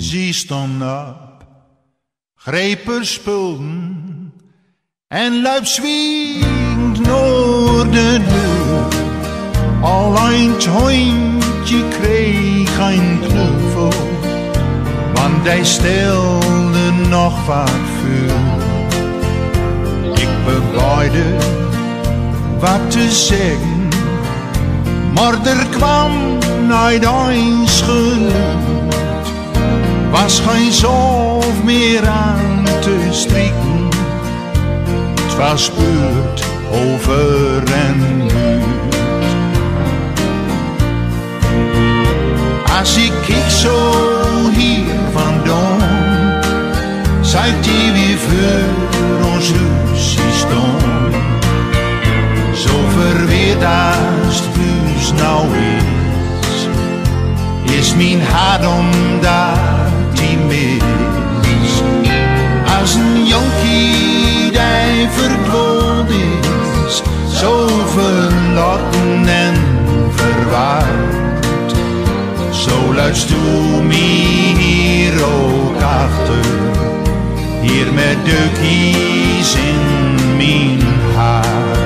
Ze stond op, greep haar spullen en luip zwiegend naar de deur. Alleen het hondje kreeg geen knuffel, want hij stelde nog wat voor. Ik bereidde wat te zeggen, maar er kwam niet eens geluid. Was geen zalf meer aan te strikken, het was speurt over en uit. Als ik kijk zo hier vandaan, zijt die weer voor ons huis stond. Zo verweerd als het huis nou is mijn hart omdat die mis. Als een jonkie die verdwaald is, zo verlaten en verwaard. Zo luidst u mij hier ook achter, hier met deukjes in mijn hart.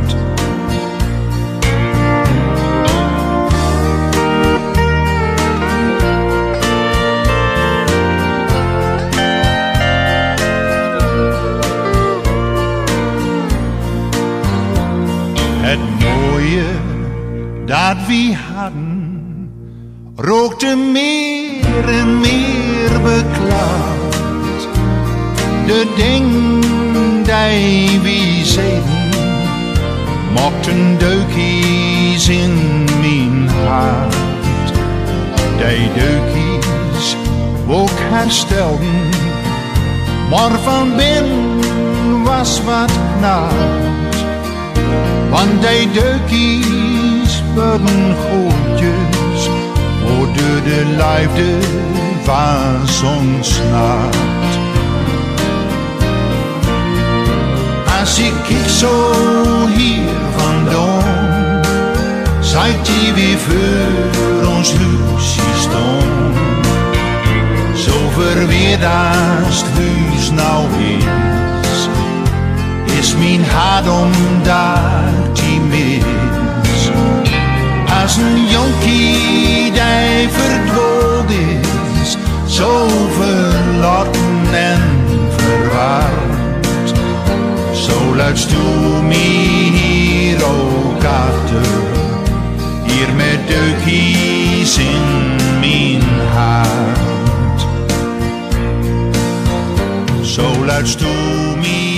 Het mooie dat we hadden rookte meer en meer beklaagd. De dingen die we zeiden maakten deukjes in mijn hart. Die deukjes wou ik herstelden, maar van binnen was wat knaard. Want die deukjes werden goedjes, waardoor de liefde was ontsnapt. Als ik kijk zo hier vandaan, zijt die weer voor ons huisje stond. Zo verweerd als het huis nou is mijn hart omdat die mis. Als een jonkie die verdwaald is, zo verlaten en verwaard. Zo luidst u mij hier ook achter, hier met deukjes in mijn hart. Zo luidst u mij